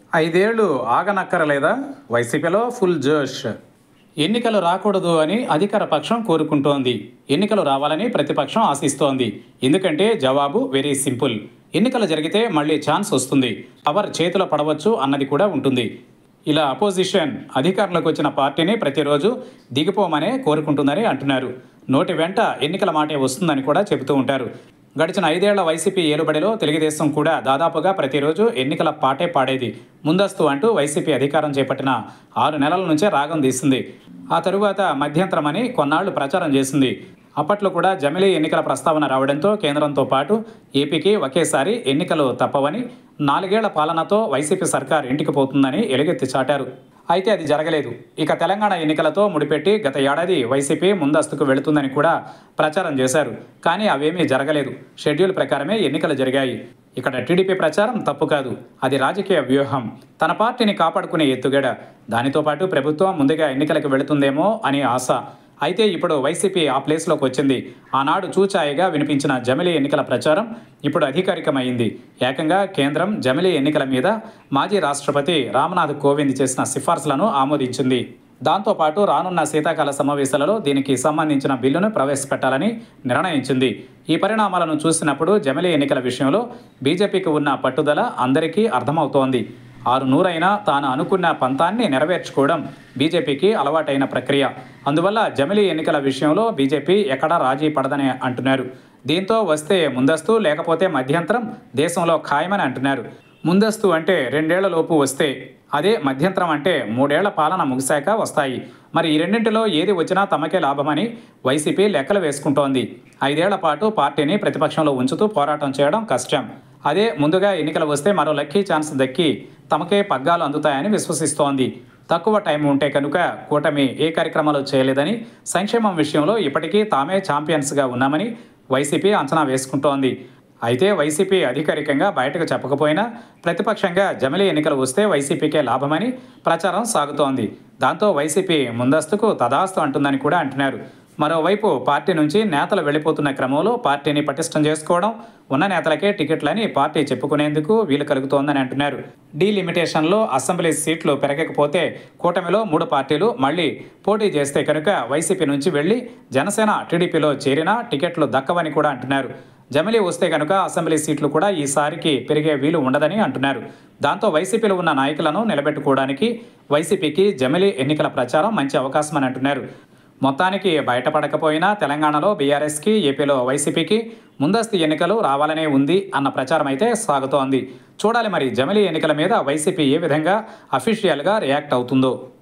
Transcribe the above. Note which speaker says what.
Speaker 1: ఐదేళ్లు ఆగనక్కరలేదా? వైసీపీలో ఫుల్ జోష్. ఎన్నికలు రాకూడదు అని అధికార పక్షం కోరుకుంటోంది. ఎన్నికలు రావాలని ప్రతిపక్షం ఆశిస్తోంది. ఎందుకంటే జవాబు వెరీ సింపుల్. ఎన్నికలు జరిగితే మళ్ళీ ఛాన్స్ వస్తుంది, పవర్ చేతిలో పడవచ్చు అన్నది కూడా ఉంటుంది. ఇలా అపోజిషన్ అధికారంలోకి వచ్చిన పార్టీని ప్రతిరోజు దిగిపోమనే కోరుకుంటుందని అంటున్నారు. నోటి వెంట ఎన్నికల మాటే వస్తుందని కూడా చెబుతూ ఉంటారు. గడిచిన 5 ఏళ్ల వైసీపీ ఏలుబడిలో తెలుగుదేశం కూడా దాదాపుగా ప్రతిరోజు ఎన్నికల పాటే పాడేది. ముందస్తు అంటూ వైసీపీ అధికారం చేపట్టిన 6 నెలల నుంచే రాగం తీసింది. ఆ తరువాత మధ్యంతరమని కొన్నాళ్లు ప్రచారం చేసింది. అప్పట్లో కూడా జమిలీ ఎన్నికల ప్రస్తావన రావడంతో కేంద్రంతో పాటు ఏపీకి ఒకేసారి ఎన్నికలు తప్పవని, 4 ఏళ్ల పాలనతో వైసీపీ సర్కార్ ఇంటికి పోతుందని ఎలుగెత్తి చాటారు. అయితే అది జరగలేదు. ఇక తెలంగాణ ఎన్నికలతో ముడిపెట్టి గత ఏడాది వైసీపీ ముందస్తుకు వెళుతుందని కూడా ప్రచారం చేశారు. కానీ అవేమీ జరగలేదు. షెడ్యూల్ ప్రకారమే ఎన్నికలు జరిగాయి. ఇక్కడ టీడీపీ ప్రచారం తప్పు కాదు, అది రాజకీయ వ్యూహం, తన పార్టీని కాపాడుకునే ఎత్తుగడ. దానితో పాటు ప్రభుత్వం ముందుగా ఎన్నికలకు వెళుతుందేమో అని ఆశ. అయితే ఇప్పుడు వైసీపీ ఆ ప్లేస్లోకి వచ్చింది. ఆనాడు చూచాయిగా వినిపించిన జమిలీ ఎన్నికల ప్రచారం ఇప్పుడు అధికారికమైంది. ఏకంగా కేంద్రం జమిలీ ఎన్నికల మీద మాజీ రాష్ట్రపతి రామ్నాథ్ కోవింద్ చేసిన సిఫార్సులను ఆమోదించింది. దాంతోపాటు రానున్న శీతాకాల సమావేశాలలో దీనికి సంబంధించిన బిల్లును ప్రవేశపెట్టాలని నిర్ణయించింది. ఈ పరిణామాలను చూసినప్పుడు జమిలీ ఎన్నికల విషయంలో బీజేపీకి ఉన్న పట్టుదల అందరికీ అర్థమవుతోంది. 6 తాను అనుకున్న పంతాన్ని నెరవేర్చుకోవడం బీజేపీకి అలవాటైన ప్రక్రియ. అందువల్ల జమిలీ ఎన్నికల విషయంలో బీజేపీ ఎక్కడా రాజీ పడదని అంటున్నారు. దీంతో వస్తే ముందస్తు, లేకపోతే మధ్యంతరం దేశంలో ఖాయమని అంటున్నారు. ముందస్తు అంటే 2 ఏళ్లలోపు వస్తే, అదే మధ్యంతరం అంటే 3 ఏళ్ల పాలన ముగిశాక వస్తాయి. మరి ఈ రెండింటిలో ఏది వచ్చినా తమకే లాభమని వైసీపీ లెక్కలు వేసుకుంటోంది. 5 ఏళ్ల పాటు పార్టీని ప్రతిపక్షంలో ఉంచుతూ పోరాటం చేయడం కష్టం. అదే ముందుగా ఎన్నికలు వస్తే మరో లక్కీ ఛాన్స్ దక్కి తమకే పగ్గాలు అందుతాయని విశ్వసిస్తోంది. తక్కువ టైం ఉంటే కనుక కూటమి ఏ కార్యక్రమాలు చేయలేదని, సంక్షేమం విషయంలో ఇప్పటికీ తామే ఛాంపియన్స్గా ఉన్నామని వైసీపీ అంచనా వేసుకుంటోంది. అయితే వైసీపీ అధికారికంగా బయటకు చెప్పకపోయినా ప్రతిపక్షంగా జమిలీ ఎన్నికలు వస్తే వైసీపీకే లాభమని ప్రచారం సాగుతోంది. దాంతో వైసీపీ ముందస్తుకు తదాస్తు అంటుందని కూడా అంటున్నారు. మరోవైపు పార్టీ నుంచి నేతలు వెళ్ళిపోతున్న క్రమంలో పార్టీని పటిష్టం చేసుకోవడం, ఉన్న నేతలకే టికెట్లని పార్టీ చెప్పుకునేందుకు వీలు కలుగుతోందని అంటున్నారు. డీలిమిటేషన్లో అసెంబ్లీ సీట్లు పెరగకపోతే కూటమిలో 3 పార్టీలు మళ్లీ పోటీ చేస్తే కనుక వైసీపీ నుంచి వెళ్లి జనసేన, టీడీపీలో చేరినా టికెట్లు దక్కవని కూడా అంటున్నారు. జమిలీ వస్తే కనుక అసెంబ్లీ సీట్లు కూడా ఈసారికి పెరిగే వీలు ఉండదని అంటున్నారు. దాంతో వైసీపీలో ఉన్న నాయకులను నిలబెట్టుకోవడానికి వైసీపీకి జమిలీ ఎన్నికల ప్రచారం మంచి అవకాశమని అంటున్నారు. మొత్తానికి బయటపడకపోయినా తెలంగాణలో బీఆర్ఎస్కి, ఏపీలో వైసీపీకి ముందస్తు ఎన్నికలు రావాలనే ఉంది అన్న ప్రచారం అయితే సాగుతోంది. చూడాలి మరి జమిలీ ఎన్నికల మీద వైసీపీ ఏ విధంగా అఫీషియల్గా రియాక్ట్ అవుతుందో.